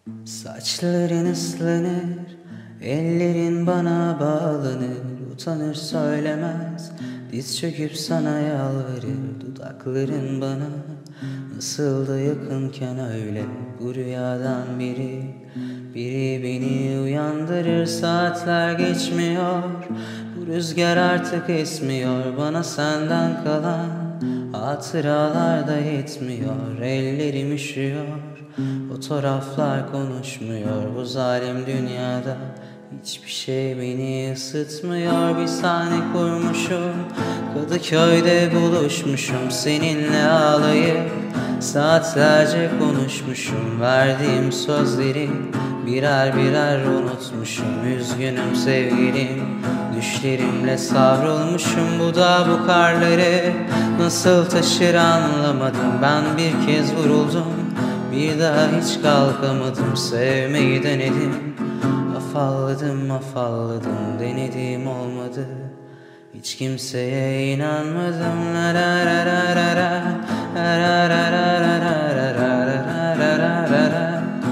Saçların ıslanır, ellerin bana bağlanır. Utanır söylemez, diz çöküp sana yalvarır. Dudakların bana nasıl da yakınken öyle. Bu rüyadan biri beni uyandırır. Saatler geçmiyor, bu rüzgar artık esmiyor. Bana senden kalan hatıralar da yetmiyor. Ellerim üşüyor, fotoğraflar konuşmuyor. Bu zalim dünyada hiçbir şey beni ısıtmıyor. Bir sahne kurmuşum, Kadıköy'de buluşmuşum. Seninle ağlayıp saatlerce konuşmuşum. Verdiğim sözleri birer birer unutmuşum. Üzgünüm sevgilim, düşlerimle savrulmuşum. Bu da bu karları nasıl taşır anlamadım. Ben bir kez vuruldum, bir daha hiç kalkamadım. Sevmeyi denedim, afalladım, denedim olmadı. Hiç kimseye inanmadım. La la la la la la, la la la la la la la la la la la la.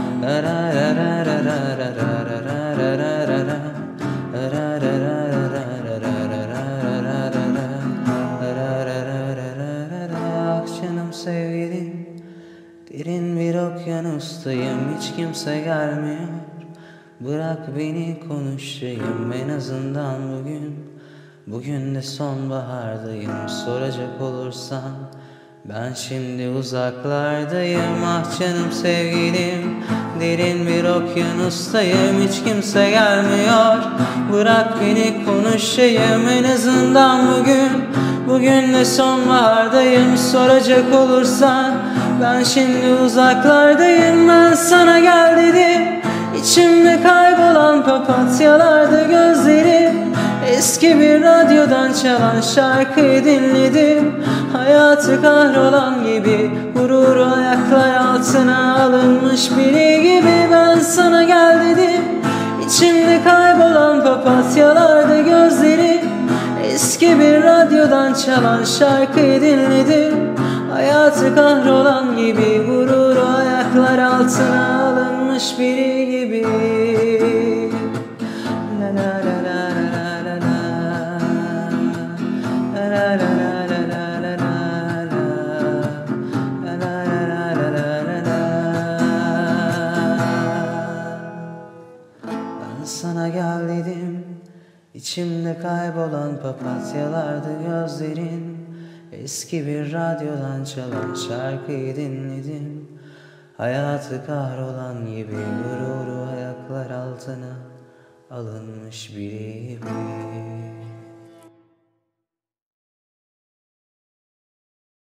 Ah canım sevgilim, derin bir okyanustayım, hiç kimse gelmiyor. Bırak beni konuşayım en azından bugün. Bugün de sonbahardayım, soracak olursan ben şimdi uzaklardayım. Ah canım sevgilim, derin bir okyanustayım, hiç kimse gelmiyor. Bırak beni konuşayım en azından bugün. Bugün de sonbahardayım, soracak olursan ben şimdi uzaklardayım. Ben sana gel dedim, İçimde kaybolan papatyalarda gözlerim. Eski bir radyodan çalan şarkıyı dinledim. Hayatı kahrolan gibi, gururu ayaklar altına alınmış biri gibi. Ben sana gel dedim, İçimde kaybolan papatyalarda gözlerim. Eski bir radyodan çalan şarkıyı dinledim. Hayatı kahrolan gibi, gururu ayaklar altına alınmış biri gibi. La la la la la la la, la la la la la la la, la la la la la la. Ben sana gel dedim, İçimde kaybolan papatyalardı gözlerin. Eski bir radyodan çalan şarkıyı dinledim. Hayatı kahrolan gibi, gururu ayaklar altına alınmış biri gibi.